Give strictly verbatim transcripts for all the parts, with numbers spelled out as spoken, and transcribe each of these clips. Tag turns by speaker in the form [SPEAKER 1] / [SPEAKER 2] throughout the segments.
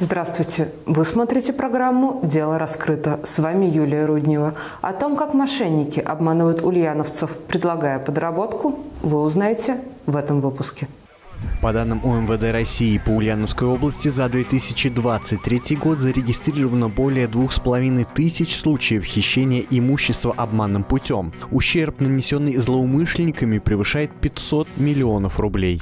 [SPEAKER 1] Здравствуйте! Вы смотрите программу «Дело раскрыто». С вами Юлия Руднева. О том, как мошенники обманывают ульяновцев, предлагая подработку, вы узнаете в этом выпуске.
[SPEAKER 2] По данным У Эм Вэ Дэ России, по Ульяновской области за две тысячи двадцать третий год зарегистрировано более двух с половиной тысяч случаев хищения имущества обманным путем. Ущерб, нанесенный злоумышленниками, превышает пятьсот миллионов рублей.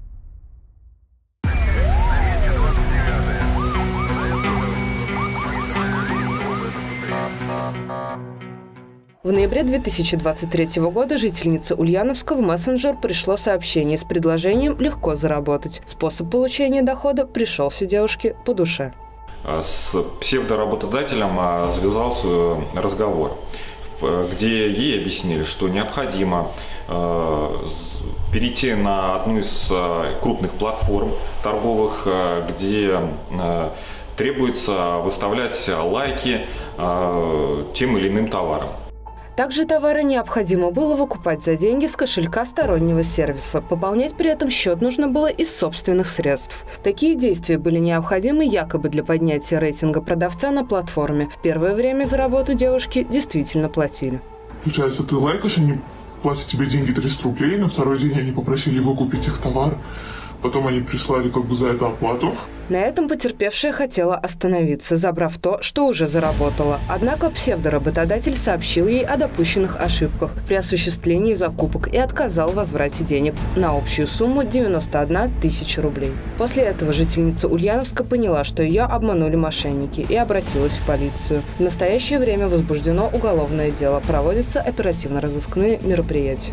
[SPEAKER 1] В ноябре две тысячи двадцать третьего года жительнице Ульяновска в мессенджер пришло сообщение с предложением легко заработать. Способ получения дохода пришелся девушке по душе.
[SPEAKER 3] С псевдоработодателем завязался разговор, где ей объяснили, что необходимо перейти на одну из крупных платформ торговых, где требуется выставлять лайки тем или иным товарам.
[SPEAKER 1] Также товары необходимо было выкупать за деньги с кошелька стороннего сервиса. Пополнять при этом счет нужно было из собственных средств. Такие действия были необходимы якобы для поднятия рейтинга продавца на платформе. Первое время за работу девушки действительно платили.
[SPEAKER 4] Получается, ты лайкаешь, они платят тебе деньги триста рублей, на второй день они попросили выкупить их товар. Потом они прислали как бы за это оплату.
[SPEAKER 1] На этом потерпевшая хотела остановиться, забрав то, что уже заработала. Однако псевдоработодатель сообщил ей о допущенных ошибках при осуществлении закупок и отказал в возврате денег на общую сумму девяносто одна тысяча рублей. После этого жительница Ульяновска поняла, что ее обманули мошенники, и обратилась в полицию. В настоящее время возбуждено уголовное дело, проводятся оперативно-розыскные мероприятия.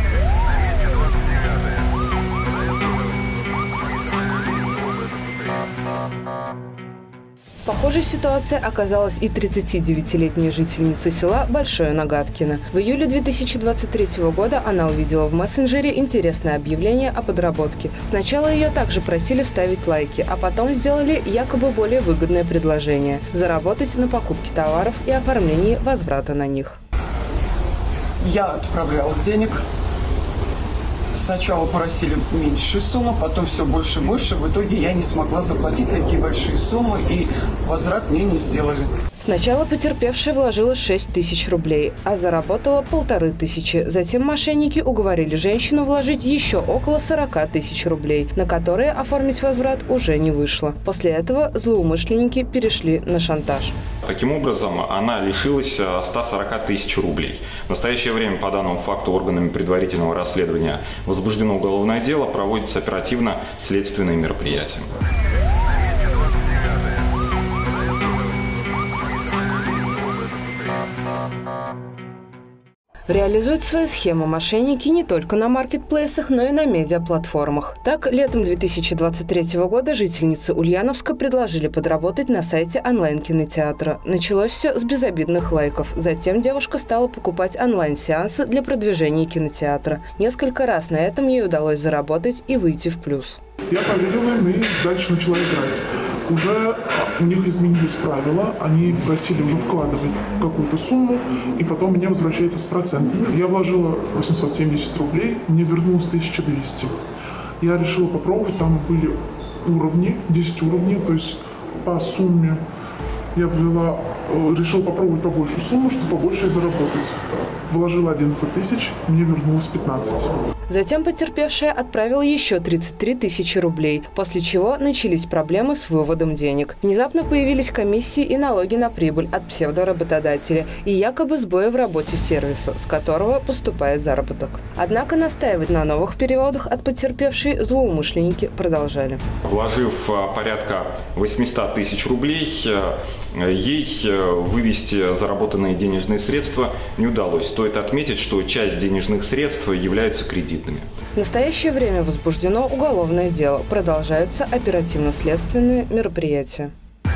[SPEAKER 1] В похожей ситуации оказалась и тридцатидевятилетняя жительница села Большое Нагаткино. В июле две тысячи двадцать третьего года она увидела в мессенджере интересное объявление о подработке. Сначала ее также просили ставить лайки, а потом сделали якобы более выгодное предложение – заработать на покупке товаров и оформлении возврата на них.
[SPEAKER 5] Я отправляла денег. Сначала просили меньшую сумму, потом все больше и больше. В итоге я не смогла заплатить такие большие суммы, и возврат мне не сделали.
[SPEAKER 1] Сначала потерпевшая вложила шесть тысяч рублей, а заработала полторы тысячи. Затем мошенники уговорили женщину вложить еще около сорока тысяч рублей, на которые оформить возврат уже не вышло. После этого злоумышленники перешли на шантаж.
[SPEAKER 3] Таким образом, она лишилась ста сорока тысяч рублей. В настоящее время по данному факту органами предварительного расследования возбуждено уголовное дело, проводятся оперативно-следственные мероприятия.
[SPEAKER 1] Реализуют свою схему мошенники не только на маркетплейсах, но и на медиаплатформах. Так, летом две тысячи двадцать третьего года жительницы Ульяновска предложили подработать на сайте онлайн-кинотеатра. Началось все с безобидных лайков. Затем девушка стала покупать онлайн-сеансы для продвижения кинотеатра. Несколько раз на этом ей удалось заработать и выйти в плюс.
[SPEAKER 4] Я поверила им и дальше начала играть. Уже у них изменились правила, они просили уже вкладывать какую-то сумму, и потом мне возвращается с процентами. Я вложила восемьсот семьдесят рублей, мне вернулось тысяча двести. Я решила попробовать, там были уровни, десять уровней, то есть по сумме я ввела, решила попробовать побольше сумму, чтобы побольше заработать. Вложила одиннадцать тысяч, мне вернулось пятнадцать.
[SPEAKER 1] Затем потерпевшая отправила еще тридцать три тысячи рублей, после чего начались проблемы с выводом денег. Внезапно появились комиссии и налоги на прибыль от псевдоработодателя и якобы сбои в работе сервиса, с которого поступает заработок. Однако настаивать на новых переводах от потерпевшей злоумышленники продолжали.
[SPEAKER 3] Вложив порядка восемьсот тысяч рублей, ей вывести заработанные денежные средства не удалось. Стоит отметить, что часть денежных средств являются кредитными.
[SPEAKER 1] В настоящее время возбуждено уголовное дело. Продолжаются оперативно-следственные мероприятия.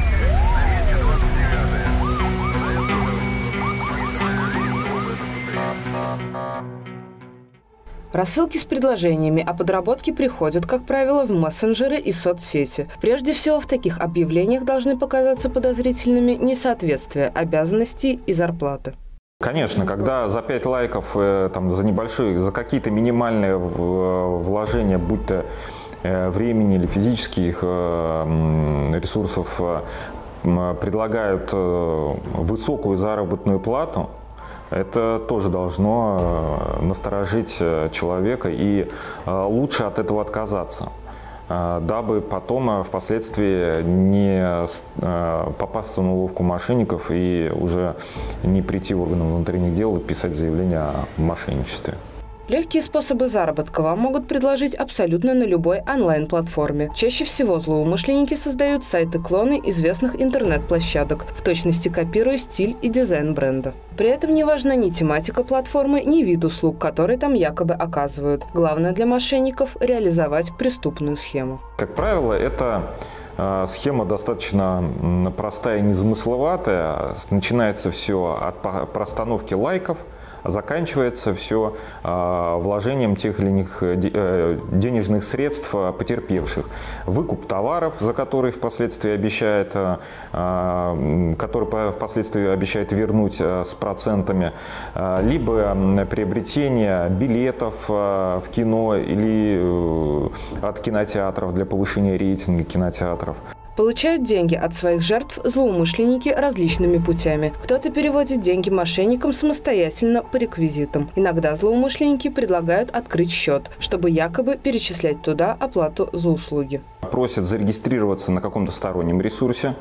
[SPEAKER 1] Рассылки с предложениями о подработке приходят, как правило, в мессенджеры и соцсети. Прежде всего, в таких объявлениях должны показаться подозрительными несоответствия обязанностей и зарплаты.
[SPEAKER 6] Конечно, когда за пять лайков, там, за небольшие, за какие-то минимальные вложения, будь то времени или физических ресурсов предлагают высокую заработную плату, это тоже должно насторожить человека и лучше от этого отказаться, дабы потом впоследствии не попасться на уловку мошенников и уже не прийти в органы внутренних дел и писать заявление о мошенничестве.
[SPEAKER 1] Легкие способы заработка вам могут предложить абсолютно на любой онлайн-платформе. Чаще всего злоумышленники создают сайты-клоны известных интернет-площадок, в точности копируя стиль и дизайн бренда. При этом не важна ни тематика платформы, ни вид услуг, которые там якобы оказывают. Главное для мошенников – реализовать преступную схему.
[SPEAKER 6] Как правило, это схема достаточно простая и незамысловатая. Начинается все от простановки лайков, заканчивается все э, вложением тех или иных э, денежных средств потерпевших. Выкуп товаров, за которые впоследствии обещает, э, который впоследствии обещает вернуть э, с процентами, э, либо приобретение билетов э, в кино или э, от кинотеатров для повышения рейтинга кинотеатров.
[SPEAKER 1] Получают деньги от своих жертв злоумышленники различными путями. Кто-то переводит деньги мошенникам самостоятельно по реквизитам. Иногда злоумышленники предлагают открыть счет, чтобы якобы перечислять туда оплату за услуги.
[SPEAKER 6] Просят зарегистрироваться на каком-то стороннем ресурсе,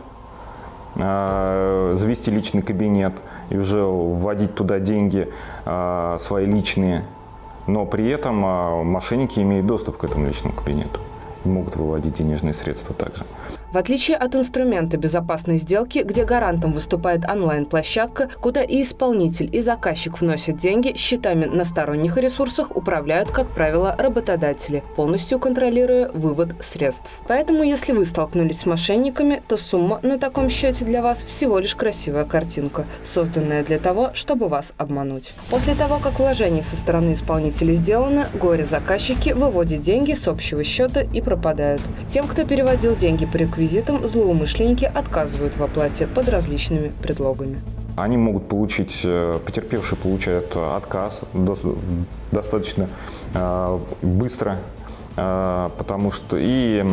[SPEAKER 6] завести личный кабинет и уже вводить туда деньги свои личные. Но при этом мошенники имеют доступ к этому личному кабинету и могут выводить денежные средства также.
[SPEAKER 1] В отличие от инструмента безопасной сделки, где гарантом выступает онлайн-площадка, куда и исполнитель, и заказчик вносят деньги, счетами на сторонних ресурсах управляют, как правило, работодатели, полностью контролируя вывод средств. Поэтому, если вы столкнулись с мошенниками, то сумма на таком счете для вас всего лишь красивая картинка, созданная для того, чтобы вас обмануть. После того, как вложение со стороны исполнителя сделано, горе-заказчики выводят деньги с общего счета и пропадают. Тем, кто переводил деньги по реквизитам, Визитом злоумышленники отказывают в оплате под различными предлогами.
[SPEAKER 6] Они могут получить, потерпевшие получают отказ достаточно быстро, потому что и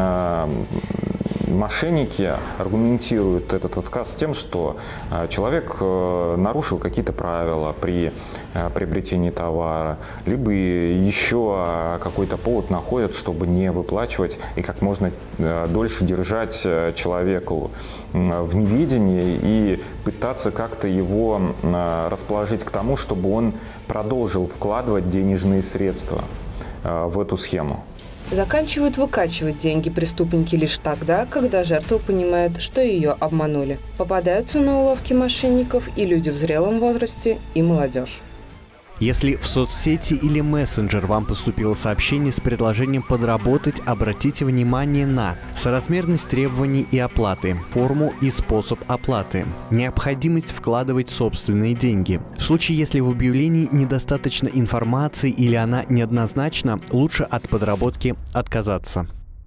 [SPEAKER 6] мошенники аргументируют этот отказ тем, что человек нарушил какие-то правила при приобретении товара, либо еще какой-то повод находят, чтобы не выплачивать и как можно дольше держать человека в неведении и пытаться как-то его расположить к тому, чтобы он продолжил вкладывать денежные средства в эту схему.
[SPEAKER 1] Заканчивают выкачивать деньги преступники лишь тогда, когда жертва понимает, что ее обманули. Попадаются на уловки мошенников и люди в зрелом возрасте, и молодежь.
[SPEAKER 2] Если в соцсети или мессенджер вам поступило сообщение с предложением подработать, обратите внимание на соразмерность требований и оплаты, форму и способ оплаты, необходимость вкладывать собственные деньги. В случае, если в объявлении недостаточно информации или она неоднозначна, лучше от подработки отказаться.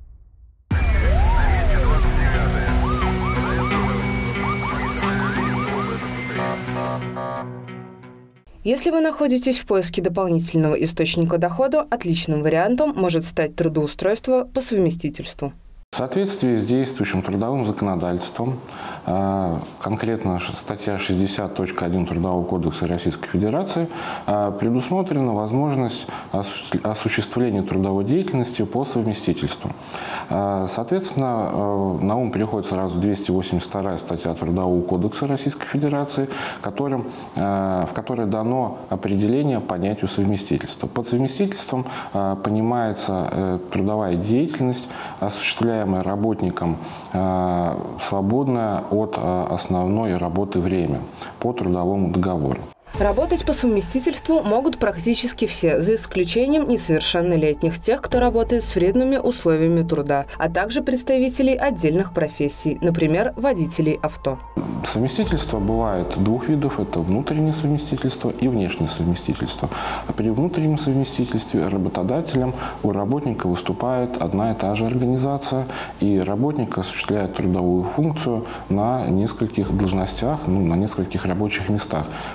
[SPEAKER 1] Если вы находитесь в поиске дополнительного источника дохода, отличным вариантом может стать трудоустройство по совместительству.
[SPEAKER 7] В соответствии с действующим трудовым законодательством, конкретно статья шестьдесят точка один Трудового кодекса Российской Федерации, предусмотрена возможность осуществления трудовой деятельности по совместительству. Соответственно, на ум приходит сразу двести восемьдесят вторая статья Трудового кодекса Российской Федерации, которым, в которой дано определение понятию совместительства. Под совместительством понимается трудовая деятельность, осуществляемая работником свободное от основной работы время по трудовому договору.
[SPEAKER 1] Работать по совместительству могут практически все, за исключением несовершеннолетних, тех, кто работает с вредными условиями труда, а также представителей отдельных профессий, например, водителей авто.
[SPEAKER 7] Совместительство бывает двух видов. Это внутреннее совместительство и внешнее совместительство. А при внутреннем совместительстве работодателем у работника выступает одна и та же организация, и работник осуществляет трудовую функцию на нескольких должностях, ну, на нескольких рабочих местах.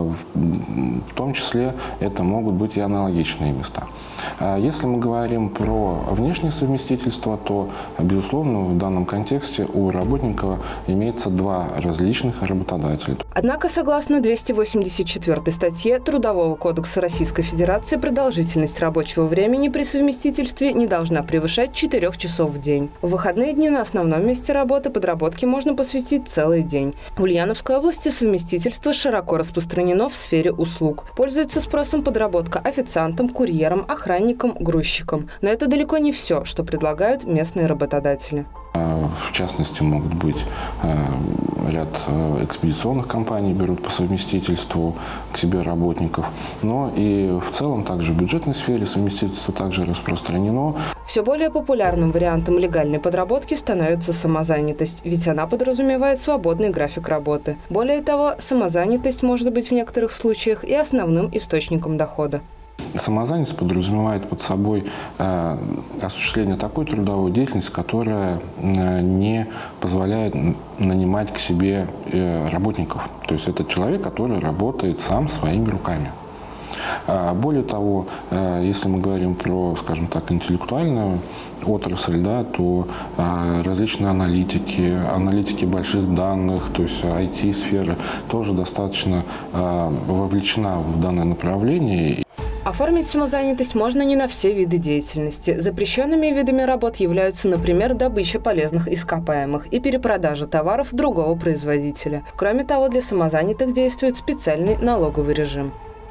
[SPEAKER 7] В том числе это могут быть и аналогичные места. Если мы говорим про внешнее совместительство, то, безусловно, в данном контексте у работника имеется два различных работодателя.
[SPEAKER 1] Однако, согласно двести восемьдесят четвёртой статье Трудового кодекса Российской Федерации, продолжительность рабочего времени при совместительстве не должна превышать четырёх часов в день. В выходные дни на основном месте работы подработке можно посвятить целый день. В Ульяновской области совместительство широко распространено в сфере услуг. Пользуется спросом подработка официантам, курьерам, охранникам, грузчикам. Но это далеко не все, что предлагают местные работодатели.
[SPEAKER 7] В частности, могут быть ряд экспедиционных компаний, берут по совместительству к себе работников. Но и в целом также в бюджетной сфере совместительство также распространено.
[SPEAKER 1] Все более популярным вариантом легальной подработки становится самозанятость, ведь она подразумевает свободный график работы. Более того, самозанятость может быть в некоторых случаях и основным источником дохода.
[SPEAKER 7] Самозанятость подразумевает под собой э, осуществление такой трудовой деятельности, которая э, не позволяет нанимать к себе э, работников. То есть это человек, который работает сам своими руками. А более того, э, если мы говорим про, скажем так, интеллектуальную отрасль, да, то э, различные аналитики, аналитики больших данных, то есть ай ти-сфера тоже достаточно э, вовлечена в данное направление.
[SPEAKER 1] Оформить самозанятость можно не на все виды деятельности. Запрещенными видами работ являются, например, добыча полезных ископаемых и перепродажа товаров другого производителя. Кроме того, для самозанятых действует специальный налоговый режим.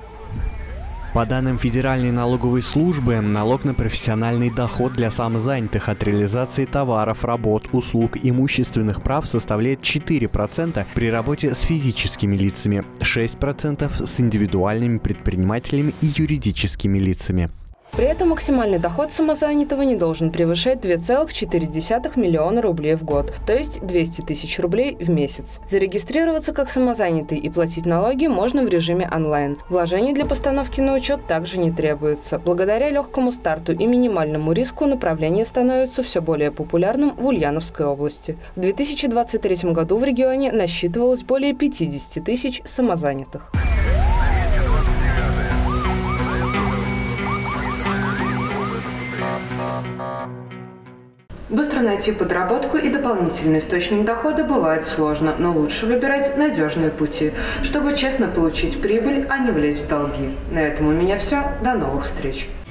[SPEAKER 2] По данным Федеральной налоговой службы, налог на профессиональный доход для самозанятых от реализации товаров, работ, услуг, имущественных прав составляет четыре процента при работе с физическими лицами, шесть процентов с индивидуальными предпринимателями и юридическими лицами.
[SPEAKER 1] При этом максимальный доход самозанятого не должен превышать две целых четыре десятых миллиона рублей в год, то есть двести тысяч рублей в месяц. Зарегистрироваться как самозанятый и платить налоги можно в режиме онлайн. Вложений для постановки на учет также не требуется. Благодаря легкому старту и минимальному риску направление становится все более популярным в Ульяновской области. В две тысячи двадцать третьем году в регионе насчитывалось более пятидесяти тысяч самозанятых. Быстро найти подработку и дополнительный источник дохода бывает сложно, но лучше выбирать надежные пути, чтобы честно получить прибыль, а не влезть в долги. На этом у меня все. До новых встреч!